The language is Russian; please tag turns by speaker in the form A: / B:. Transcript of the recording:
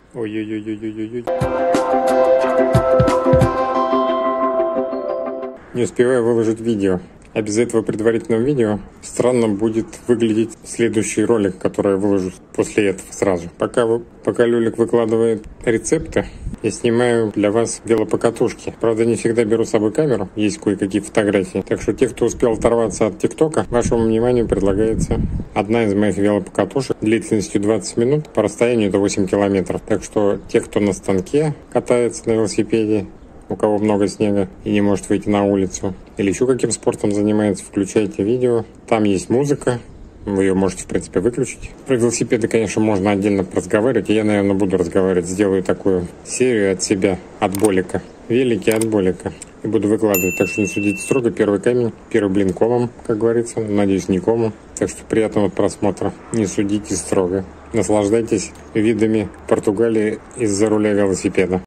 A: Ой-ой-ой-ой-ой-ой. Не успеваю выложить видео. А без этого предварительного видео странно будет выглядеть следующий ролик, который я выложу после этого сразу. Пока Люлик выкладывает рецепты, я снимаю для вас велопокатушки. Правда, не всегда беру с собой камеру, есть кое-какие фотографии. Так что те, кто успел оторваться от ТикТока, вашему вниманию предлагается одна из моих велопокатушек длительностью 20 минут, по расстоянию это 8 километров. Так что те, кто на станке катается на велосипеде, у кого много снега и не может выйти на улицу, или еще каким спортом занимается, включайте видео. Там есть музыка, вы ее можете, в принципе, выключить. Про велосипеды, конечно, можно отдельно разговаривать, и я, наверное, буду разговаривать. Сделаю такую серию от себя, от Болика. Велики от Болика. И буду выкладывать, так что не судите строго. Первый камень, первый блин комом, как говорится. Надеюсь, не комом. Так что приятного просмотра. Не судите строго. Наслаждайтесь видами Португалии из-за руля велосипеда.